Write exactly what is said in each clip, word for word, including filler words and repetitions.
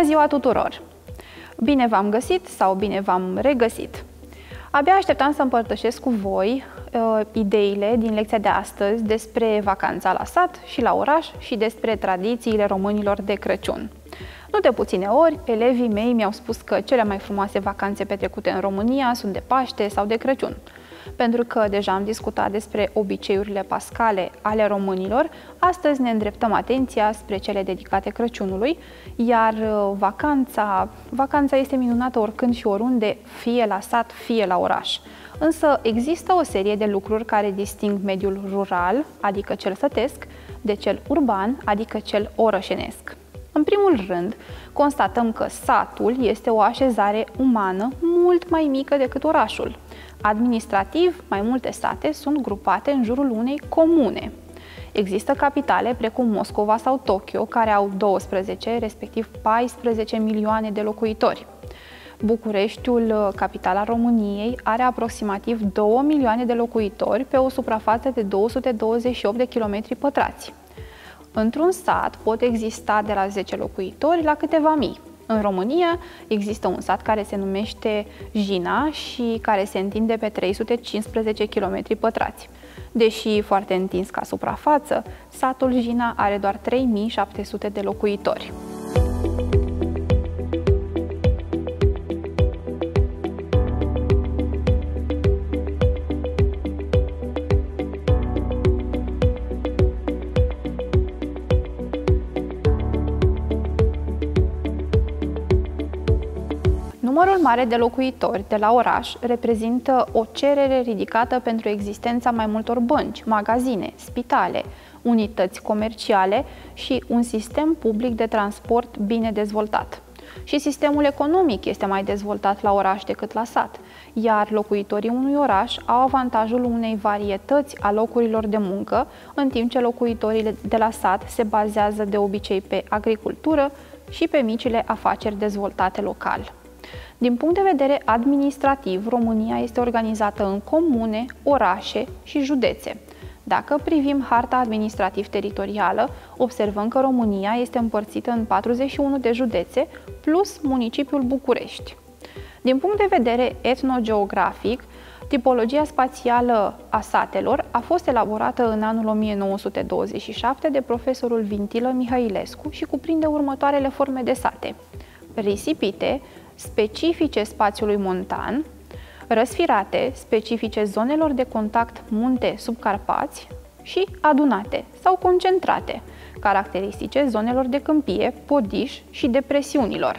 ziua tuturor! Bine v-am găsit sau bine v-am regăsit! Abia așteptam să împărtășesc cu voi uh, ideile din lecția de astăzi despre vacanța la sat și la oraș și despre tradițiile românilor de Crăciun. Nu de puține ori, elevii mei mi-au spus că cele mai frumoase vacanțe petrecute în România sunt de Paște sau de Crăciun. Pentru că deja am discutat despre obiceiurile pascale ale românilor, astăzi ne îndreptăm atenția spre cele dedicate Crăciunului, iar vacanța, vacanța este minunată oricând și oriunde, fie la sat, fie la oraș. Însă există o serie de lucruri care disting mediul rural, adică cel sătesc, de cel urban, adică cel orășenesc. În primul rând, constatăm că satul este o așezare umană mult mai mică decât orașul. Administrativ, mai multe sate sunt grupate în jurul unei comune. Există capitale precum Moscova sau Tokyo, care au douăsprezece, respectiv paisprezece milioane de locuitori. Bucureștiul, capitala României, are aproximativ două milioane de locuitori pe o suprafață de două sute douăzeci și opt de kilometri pătrați. Într-un sat pot exista de la zece locuitori la câteva mii. În România există un sat care se numește Jina și care se întinde pe trei sute cincisprezece kilometri pătrați. Deși foarte întins ca suprafață, satul Jina are doar trei mii șapte sute de locuitori. Numărul mare de locuitori de la oraș reprezintă o cerere ridicată pentru existența mai multor bănci, magazine, spitale, unități comerciale și un sistem public de transport bine dezvoltat. Și sistemul economic este mai dezvoltat la oraș decât la sat, iar locuitorii unui oraș au avantajul unei varietăți a locurilor de muncă, în timp ce locuitorii de la sat se bazează de obicei pe agricultură și pe micile afaceri dezvoltate local. Din punct de vedere administrativ, România este organizată în comune, orașe și județe. Dacă privim harta administrativ-teritorială, observăm că România este împărțită în patruzeci și unu de județe plus municipiul București. Din punct de vedere etnogeografic, tipologia spațială a satelor a fost elaborată în anul o mie nouă sute douăzeci și șapte de profesorul Vintilă Mihailescu și cuprinde următoarele forme de sate: risipite, specifice spațiului montan, răsfirate, specifice zonelor de contact munte-subcarpați și adunate sau concentrate, caracteristice zonelor de câmpie, podiș și depresiunilor.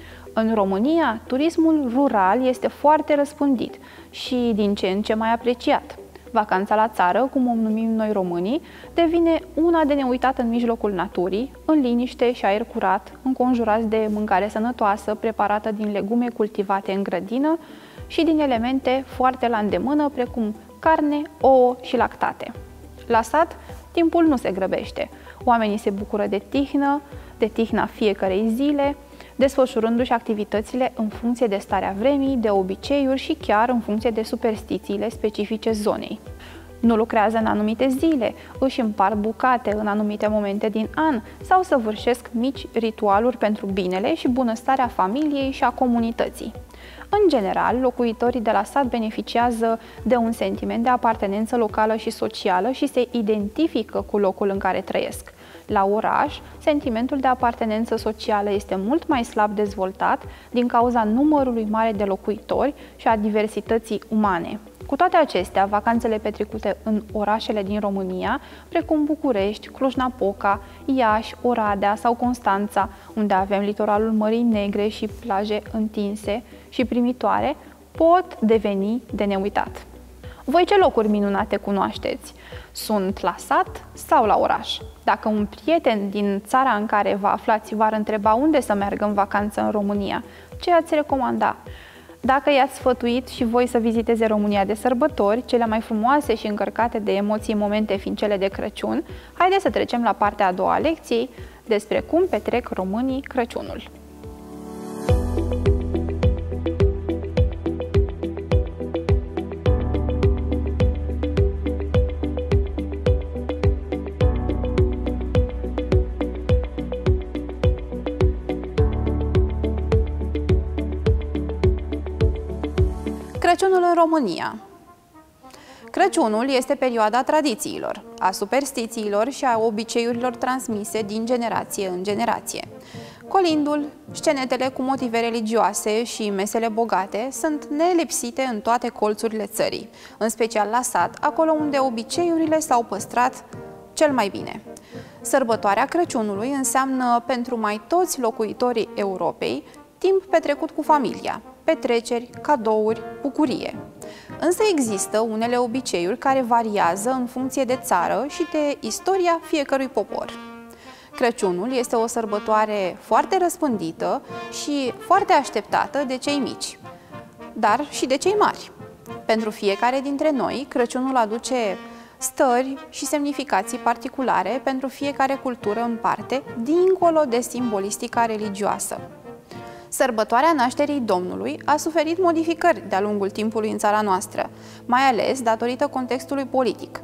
În România, turismul rural este foarte răspândit și din ce în ce mai apreciat. Vacanța la țară, cum o numim noi românii, devine una de neuitat în mijlocul naturii, în liniște și aer curat, înconjurați de mâncare sănătoasă, preparată din legume cultivate în grădină și din elemente foarte la îndemână, precum carne, ouă și lactate. La sat, timpul nu se grăbește. Oamenii se bucură de tihnă, de tihna fiecărei zile, desfășurându-și activitățile în funcție de starea vremii, de obiceiuri și chiar în funcție de superstițiile specifice zonei. Nu lucrează în anumite zile, își împart bucate în anumite momente din an sau săvârșesc mici ritualuri pentru binele și bunăstarea familiei și a comunității. În general, locuitorii de la sat beneficiază de un sentiment de apartenență locală și socială și se identifică cu locul în care trăiesc. La oraș, sentimentul de apartenență socială este mult mai slab dezvoltat din cauza numărului mare de locuitori și a diversității umane. Cu toate acestea, vacanțele petrecute în orașele din România, precum București, Cluj-Napoca, Iași, Oradea sau Constanța, unde avem litoralul Mării Negre și plaje întinse și primitoare, pot deveni de neuitat. Voi ce locuri minunate cunoașteți? Sunt la sat sau la oraș? Dacă un prieten din țara în care vă aflați v-ar întreba unde să meargă în vacanță în România, ce ați recomanda? Dacă i-ați sfătuit și voi să viziteze România de sărbători, cele mai frumoase și încărcate de emoții momente fiind cele de Crăciun, haideți să trecem la partea a doua a lecției despre cum petrec românii Crăciunul. România. Crăciunul este perioada tradițiilor, a superstițiilor și a obiceiurilor transmise din generație în generație. Colindul, scenetele cu motive religioase și mesele bogate sunt nelipsite în toate colțurile țării, în special la sat, acolo unde obiceiurile s-au păstrat cel mai bine. Sărbătoarea Crăciunului înseamnă pentru mai toți locuitorii Europei timp petrecut cu familia, petreceri, cadouri, bucurie. Însă există unele obiceiuri care variază în funcție de țară și de istoria fiecărui popor. Crăciunul este o sărbătoare foarte răspândită și foarte așteptată de cei mici, dar și de cei mari. Pentru fiecare dintre noi, Crăciunul aduce stări și semnificații particulare pentru fiecare cultură în parte, dincolo de simbolistica religioasă. Sărbătoarea nașterii Domnului a suferit modificări de-a lungul timpului în țara noastră, mai ales datorită contextului politic.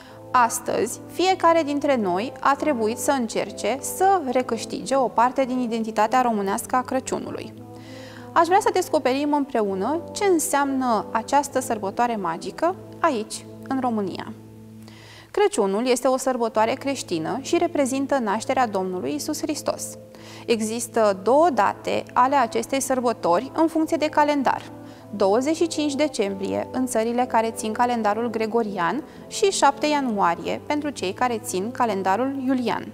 Astăzi, fiecare dintre noi a trebuit să încerce să recâștige o parte din identitatea românească a Crăciunului. Aș vrea să descoperim împreună ce înseamnă această sărbătoare magică aici, în România. Crăciunul este o sărbătoare creștină și reprezintă nașterea Domnului Iisus Hristos. Există două date ale acestei sărbători în funcție de calendar: douăzeci și cinci decembrie în țările care țin calendarul gregorian și șapte ianuarie pentru cei care țin calendarul iulian.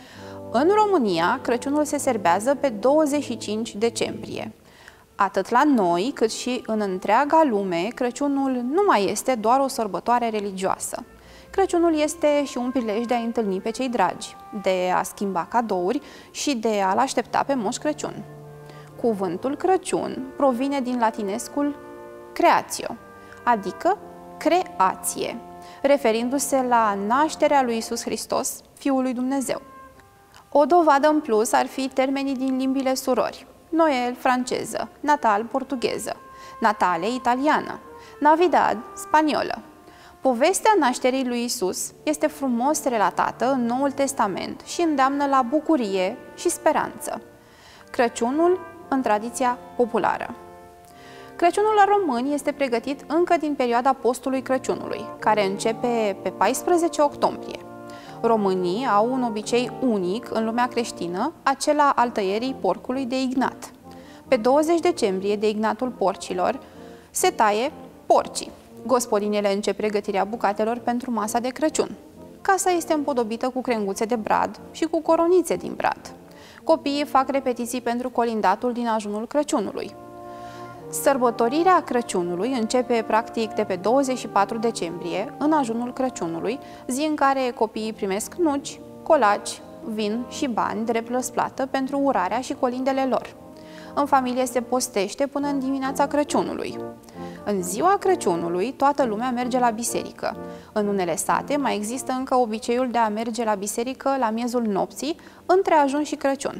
În România, Crăciunul se serbează pe douăzeci și cinci decembrie. Atât la noi, cât și în întreaga lume, Crăciunul nu mai este doar o sărbătoare religioasă. Crăciunul este și un prilej de a întâlni pe cei dragi, de a schimba cadouri și de a-L aștepta pe Moș Crăciun. Cuvântul Crăciun provine din latinescul creatio, adică creație, referindu-se la nașterea lui Iisus Hristos, Fiul lui Dumnezeu. O dovadă în plus ar fi termenii din limbile surori: Noel, franceză; Natal, portugheză; Natale, italiană; Navidad, spaniolă. Povestea nașterii lui Iisus este frumos relatată în Noul Testament și îndeamnă la bucurie și speranță. Crăciunul în tradiția populară. Crăciunul la români este pregătit încă din perioada postului Crăciunului, care începe pe paisprezece octombrie. Românii au un obicei unic în lumea creștină, acela al tăierii porcului de ignat. Pe douăzeci decembrie, de ignatul porcilor, se taie porcii. Gospodinele încep pregătirea bucatelor pentru masa de Crăciun. Casa este împodobită cu crenguțe de brad și cu coronițe din brad. Copiii fac repetiții pentru colindatul din ajunul Crăciunului. Sărbătorirea Crăciunului începe practic de pe douăzeci și patru decembrie, în ajunul Crăciunului, zi în care copiii primesc nuci, colaci, vin și bani drept răsplată pentru urarea și colindele lor. În familie se postește până în dimineața Crăciunului. În ziua Crăciunului, toată lumea merge la biserică. În unele sate mai există încă obiceiul de a merge la biserică la miezul nopții, între ajun și Crăciun.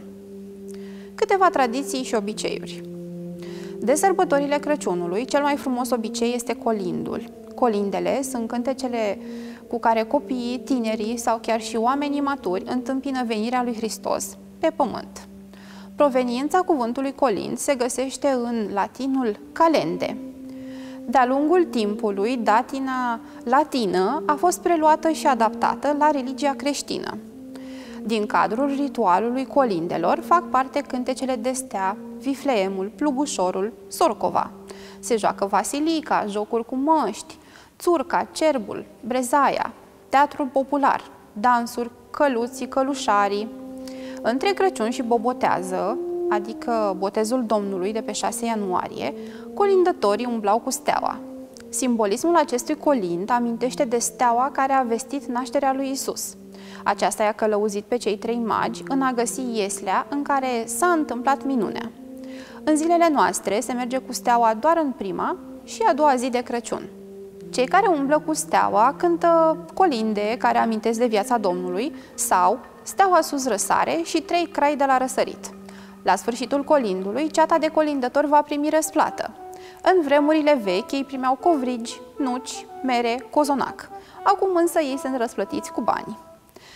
Câteva tradiții și obiceiuri. De sărbătorile Crăciunului, cel mai frumos obicei este colindul. Colindele sunt cântecele cu care copiii, tinerii sau chiar și oamenii maturi întâmpină venirea lui Hristos pe pământ. Proveniența cuvântului colind se găsește în latinul calende. De-a lungul timpului, datina latină a fost preluată și adaptată la religia creștină. Din cadrul ritualului colindelor fac parte cântecele de stea, vifleemul, plugușorul, sorcova. Se joacă vasilica, jocuri cu măști, țurca, cerbul, brezaia, teatrul popular, dansuri, căluții, călușarii. Între Crăciun și Bobotează, adică botezul Domnului de pe șase ianuarie, colindătorii umblau cu steaua. Simbolismul acestui colind amintește de steaua care a vestit nașterea lui Isus. Aceasta i-a călăuzit pe cei trei magi în a găsi ieslea în care s-a întâmplat minunea. În zilele noastre se merge cu steaua doar în prima și a doua zi de Crăciun. Cei care umblă cu steaua cântă colinde care amintesc de viața Domnului sau Steaua sus răsare și Trei crai de la răsărit. La sfârșitul colindului, ceata de colindători va primi răsplată. În vremurile vechi, ei primeau covrigi, nuci, mere, cozonac. Acum însă ei sunt răsplătiți cu bani.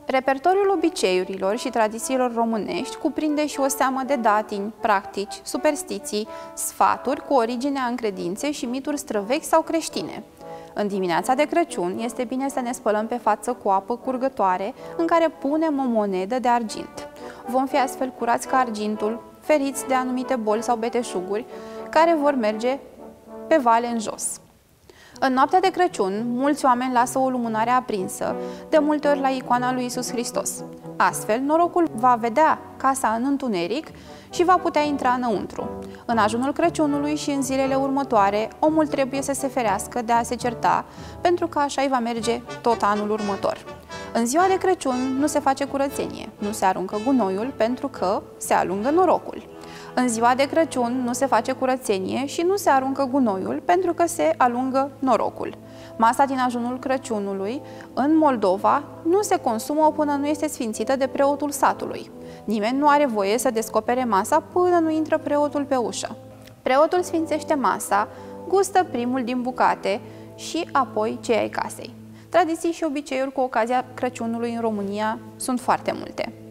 Repertoriul obiceiurilor și tradițiilor românești cuprinde și o seamă de datini, practici, superstiții, sfaturi cu originea în credințe și mituri străvechi sau creștine. În dimineața de Crăciun este bine să ne spălăm pe față cu apă curgătoare în care punem o monedă de argint. Vom fi astfel curați ca argintul, feriți de anumite boli sau beteșuguri care vor merge pe vale în jos. În noaptea de Crăciun, mulți oameni lasă o lumânare aprinsă, de multe ori la icoana lui Iisus Hristos. Astfel, norocul va vedea casa în întuneric și va putea intra înăuntru. În ajunul Crăciunului și în zilele următoare, omul trebuie să se ferească de a se certa, pentru că așa îi va merge tot anul următor. În ziua de Crăciun nu se face curățenie, nu se aruncă gunoiul pentru că se alungă norocul. În ziua de Crăciun nu se face curățenie și nu se aruncă gunoiul pentru că se alungă norocul. Masa din ajunul Crăciunului în Moldova nu se consumă până nu este sfințită de preotul satului. Nimeni nu are voie să descopere masa până nu intră preotul pe ușă. Preotul sfințește masa, gustă primul din bucate și apoi cei ai casei. Tradiții și obiceiuri cu ocazia Crăciunului în România sunt foarte multe.